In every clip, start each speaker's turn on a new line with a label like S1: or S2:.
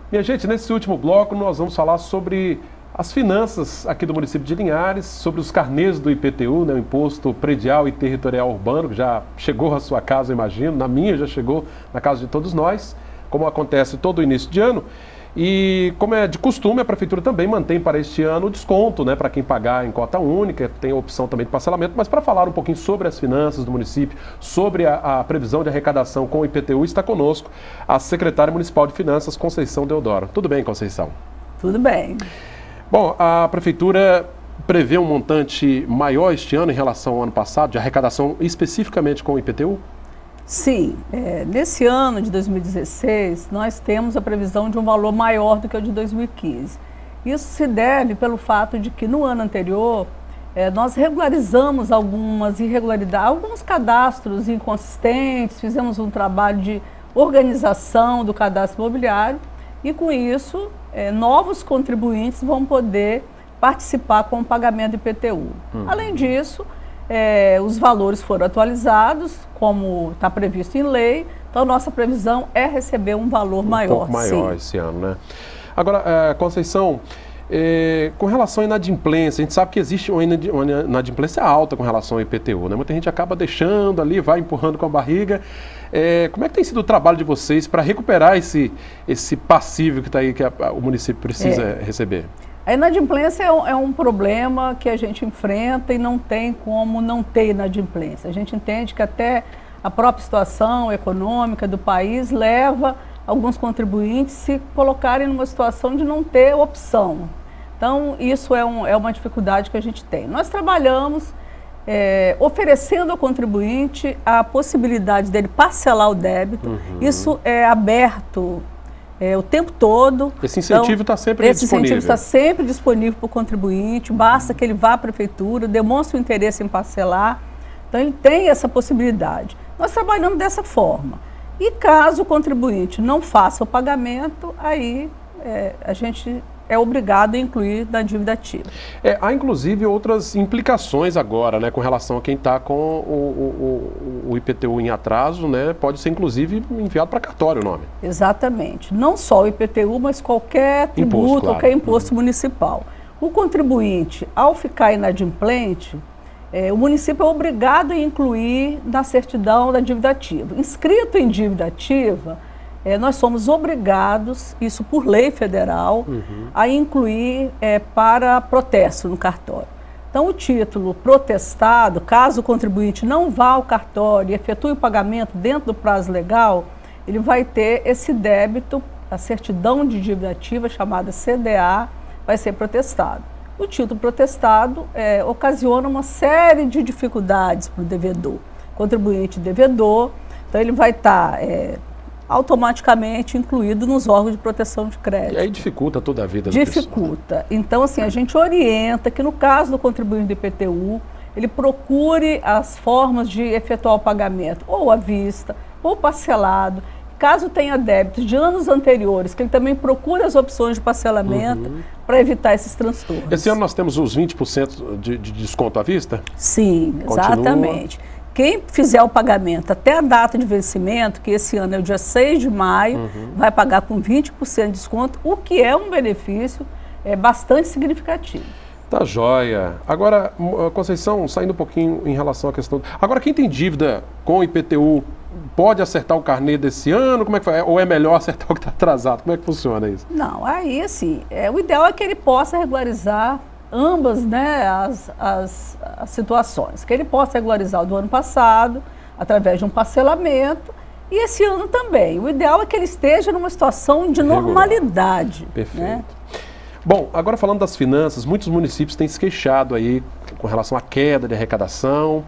S1: Minha gente, nesse último bloco nós vamos falar sobre as finanças aqui do município de Linhares, sobre os carnês do IPTU, né, o Imposto Predial e Territorial Urbano, que já chegou à sua casa, eu imagino, na minha já chegou, na casa de todos nós, como acontece todo início de ano. E, como é de costume, a Prefeitura também mantém para este ano o desconto, né, para quem pagar em cota única, tem a opção também de parcelamento. Mas para falar um pouquinho sobre as finanças do município, sobre a previsão de arrecadação com o IPTU, está conosco a secretária municipal de Finanças, Conceição Deodoro. Tudo bem, Conceição?
S2: Tudo bem.
S1: Bom, a Prefeitura prevê um montante maior este ano em relação ao ano passado, de arrecadação especificamente com o IPTU?
S2: Sim, nesse ano de 2016, nós temos a previsão de um valor maior do que o de 2015. Isso se deve pelo fato de que no ano anterior, nós regularizamos algumas irregularidades, alguns cadastros inconsistentes, fizemos um trabalho de organização do cadastro imobiliário e com isso, novos contribuintes vão poder participar com o pagamento do IPTU. Além disso, os valores foram atualizados, como está previsto em lei, então nossa previsão é receber um valor maior.
S1: Um pouco maior
S2: sim.
S1: Esse ano, né? Agora, Conceição, com relação à inadimplência, a gente sabe que existe uma inadimplência alta com relação ao IPTU, né? Muita gente acaba deixando ali, vai empurrando com a barriga. Como é que tem sido o trabalho de vocês para recuperar esse passível que está aí, que o município precisa receber?
S2: A inadimplência é um problema que a gente enfrenta e não tem como não ter inadimplência. A gente entende que até a própria situação econômica do país leva alguns contribuintes se colocarem numa situação de não ter opção. Então, isso é uma dificuldade que a gente tem. Nós trabalhamos oferecendo ao contribuinte a possibilidade dele parcelar o débito. Isso é aberto o tempo todo.
S1: Esse incentivo está sempre disponível. Esse incentivo
S2: está sempre disponível para o contribuinte, basta que ele vá à prefeitura, demonstre o interesse em parcelar. Então, ele tem essa possibilidade. Nós trabalhamos dessa forma. E caso o contribuinte não faça o pagamento, aí a gente é obrigado a incluir na dívida ativa.
S1: Há inclusive outras implicações agora, né, com relação a quem está com o IPTU em atraso, né, pode ser inclusive enviado para cartório o nome.
S2: Exatamente. Não só o IPTU, mas qualquer tributo,
S1: imposto, claro.
S2: Qualquer imposto municipal. O contribuinte, ao ficar inadimplente, o município é obrigado a incluir na certidão da dívida ativa. Inscrito em dívida ativa, nós somos obrigados, isso por lei federal, a incluir para protesto no cartório. Então, o título protestado, caso o contribuinte não vá ao cartório e efetue o pagamento dentro do prazo legal, ele vai ter esse débito, a certidão de dívida ativa, chamada CDA, vai ser protestado. O título protestado ocasiona uma série de dificuldades para o devedor. Contribuinte devedor, então ele vai estar automaticamente incluído nos órgãos de proteção de crédito.
S1: E aí dificulta toda a vida.
S2: Dificulta. Então, assim, a gente orienta que no caso do contribuinte do IPTU, ele procure as formas de efetuar o pagamento, ou à vista, ou parcelado. Caso tenha débitos de anos anteriores, que ele também procure as opções de parcelamento para evitar esses transtornos.
S1: Esse ano nós temos os 20% de desconto à vista?
S2: Sim, exatamente. Quem fizer o pagamento até a data de vencimento, que esse ano é o dia 6 de maio, vai pagar com 20% de desconto, o que é um benefício bastante significativo.
S1: Tá joia. Agora, Conceição, saindo um pouquinho em relação à questão... Agora, quem tem dívida com o IPTU pode acertar o carnê desse ano? Como é que faz? Ou é melhor acertar o que está atrasado? Como é que funciona isso?
S2: Não, aí assim, o ideal é que ele possa regularizar ambas, né, as situações. Que ele possa regularizar o do ano passado, através de um parcelamento, e esse ano também. O ideal é que ele esteja numa situação de normalidade.
S1: Perfeito.
S2: Né?
S1: Bom, agora falando das finanças, muitos municípios têm se queixado aí com relação à queda de arrecadação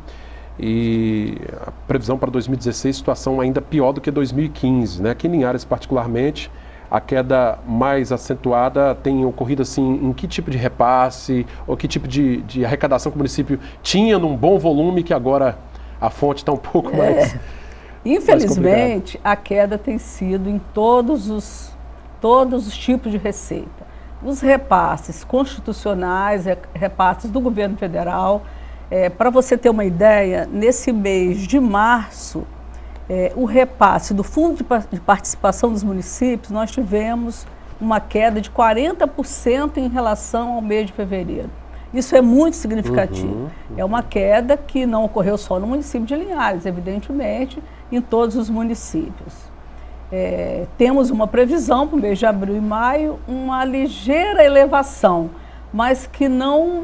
S1: e a previsão para 2016, situação ainda pior do que 2015, né? Aqui em Linhares, particularmente, a queda mais acentuada tem ocorrido assim, em que tipo de repasse ou que tipo de arrecadação que o município tinha num bom volume que agora a fonte está um pouco mais...
S2: Infelizmente, a queda tem sido em todos os tipos de receita. Os repasses constitucionais, repasses do governo federal. Para você ter uma ideia, nesse mês de março, o repasse do Fundo de Participação dos Municípios, nós tivemos uma queda de 40% em relação ao mês de fevereiro. Isso é muito significativo. É uma queda que não ocorreu só no município de Linhares, evidentemente, em todos os municípios. Temos uma previsão para o mês de abril e maio, uma ligeira elevação, mas que não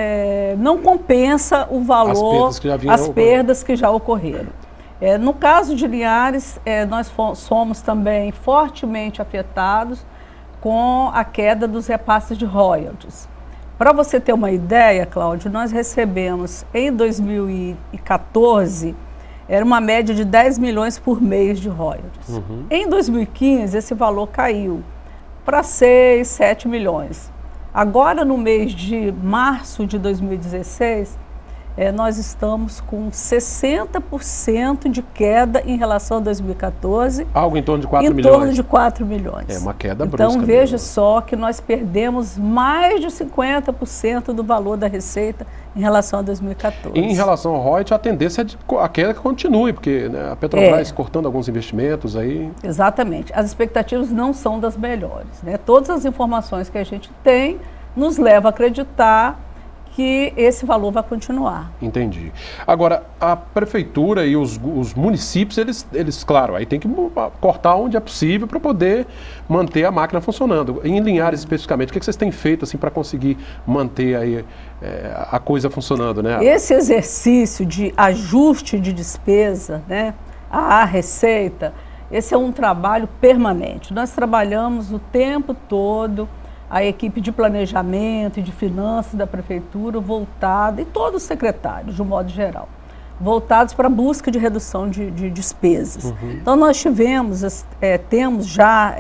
S2: compensa o valor, as perdas que já ocorreram. No caso de Linhares, nós somos também fortemente afetados com a queda dos repasses de royalties. Para você ter uma ideia, Cláudio, nós recebemos em 2014, era uma média de 10 milhões por mês de royalties. Em 2015, esse valor caiu para 6, 7 milhões. Agora, no mês de março de 2016, nós estamos com 60% de queda em relação a 2014.
S1: Algo em torno de 4 milhões.
S2: Em torno de 4 milhões.
S1: É uma queda brusca.
S2: Então, veja só que nós perdemos mais de 50% do valor da receita em relação a 2014.
S1: Em relação ao royalties, a tendência é a queda que continue, porque né, a Petrobras cortando alguns investimentos aí.
S2: Exatamente. As expectativas não são das melhores, né? Todas as informações que a gente tem nos levam a acreditar que esse valor vai continuar.
S1: Entendi. Agora, a prefeitura e os municípios, eles, claro, aí tem que cortar onde é possível para poder manter a máquina funcionando. Em Linhares, especificamente, o que vocês têm feito assim, para conseguir manter aí, a coisa funcionando, né?
S2: Esse exercício de ajuste de despesa, né, à receita, esse é um trabalho permanente. Nós trabalhamos o tempo todo, a equipe de planejamento e de finanças da prefeitura voltada, e todos os secretários, de um modo geral, voltados para a busca de redução de despesas. Então, nós temos já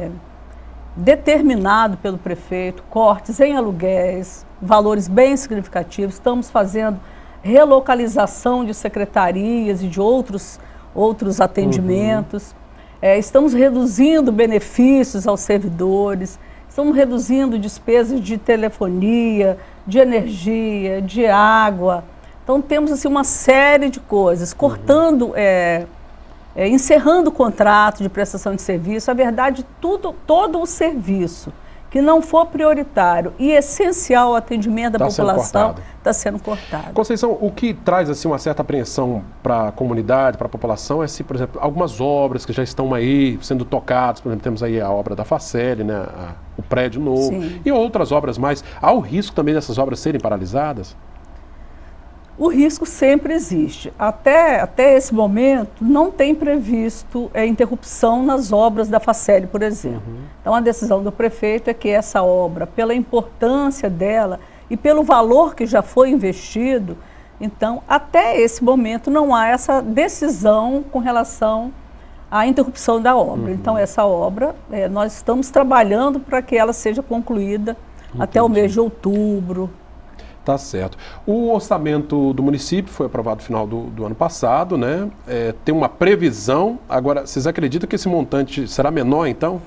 S2: determinado pelo prefeito cortes em aluguéis, valores bem significativos. Estamos fazendo relocalização de secretarias e de outros atendimentos. Estamos reduzindo benefícios aos servidores. Estamos reduzindo despesas de telefonia, de energia, de água. Então, temos assim, uma série de coisas, cortando, encerrando o contrato de prestação de serviço. A verdade, todo o serviço que não for prioritário e essencial ao atendimento da população está sendo cortado.
S1: Conceição, o que traz assim, uma certa apreensão para a comunidade, para a população, é se, por exemplo, algumas obras que já estão aí sendo tocadas, por exemplo, temos aí a obra da Faceli, né, o prédio novo,
S2: Sim.
S1: E outras obras mais. Há o risco também dessas obras serem paralisadas?
S2: O risco sempre existe. Até esse momento, não tem previsto interrupção nas obras da Faceli, por exemplo. Então, a decisão do prefeito é que essa obra, pela importância dela e pelo valor que já foi investido, então, até esse momento, não há essa decisão com relação à interrupção da obra. Então, essa obra, nós estamos trabalhando para que ela seja concluída até o mês de outubro.
S1: Tá certo. O orçamento do município foi aprovado no final do ano passado, né? Tem uma previsão. Agora, vocês acreditam que esse montante será menor, então?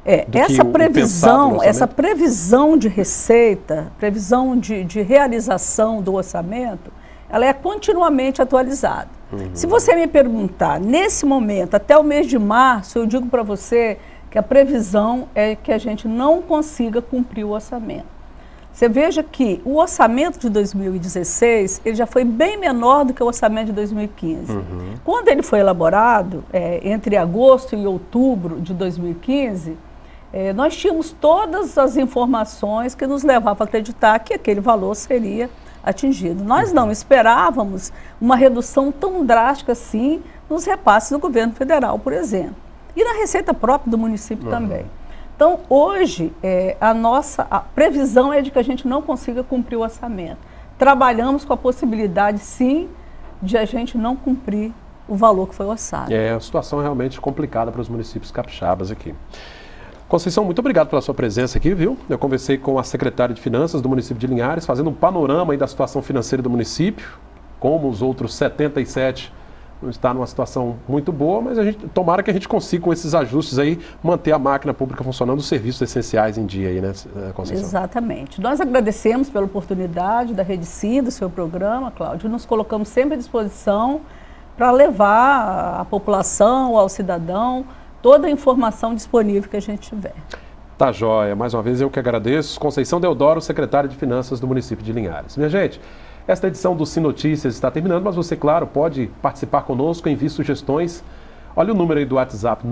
S2: Essa previsão de receita, previsão de realização do orçamento, ela é continuamente atualizada. Se você me perguntar, nesse momento, até o mês de março, eu digo para você que a previsão é que a gente não consiga cumprir o orçamento. Você veja que o orçamento de 2016, ele já foi bem menor do que o orçamento de 2015. Quando ele foi elaborado, entre agosto e outubro de 2015, nós tínhamos todas as informações que nos levavam a acreditar que aquele valor seria atingido. Nós não esperávamos uma redução tão drástica assim nos repasses do governo federal, por exemplo. E na receita própria do município também. Então, hoje, a previsão é de que a gente não consiga cumprir o orçamento. Trabalhamos com a possibilidade, sim, de a gente não cumprir o valor que foi orçado.
S1: A situação é realmente complicada para os municípios capixabas aqui. Conceição, muito obrigado pela sua presença aqui, viu? Eu conversei com a secretária de Finanças do município de Linhares, fazendo um panorama aí da situação financeira do município, como os outros 77 não está numa situação muito boa, mas tomara que a gente consiga, com esses ajustes aí, manter a máquina pública funcionando, os serviços essenciais em dia aí, né, Conceição?
S2: Exatamente. Nós agradecemos pela oportunidade da Rede Sim, do seu programa, Cláudio, e nos colocamos sempre à disposição para levar à população, ao cidadão, toda a informação disponível que a gente tiver.
S1: Tá joia. Mais uma vez eu que agradeço. Conceição Deodoro, secretária de Finanças do município de Linhares. Minha gente, esta edição do Sim Notícias está terminando, mas você, claro, pode participar conosco, enviar sugestões. Olha o número aí do WhatsApp,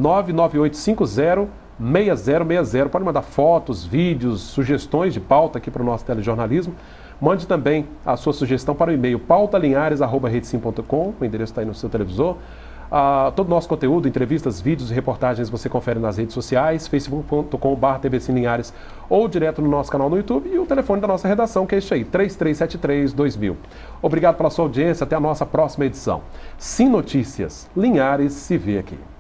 S1: 99850-6060. Pode mandar fotos, vídeos, sugestões de pauta aqui para o nosso telejornalismo. Mande também a sua sugestão para o e-mail pautalinhares@redesim.com. O endereço está aí no seu televisor. Todo o nosso conteúdo, entrevistas, vídeos e reportagens você confere nas redes sociais, facebook.com/tvcimlinhares ou direto no nosso canal no YouTube e o telefone da nossa redação, que é este aí, 3373-2000. Obrigado pela sua audiência, até a nossa próxima edição. Sim Notícias, Linhares se vê aqui.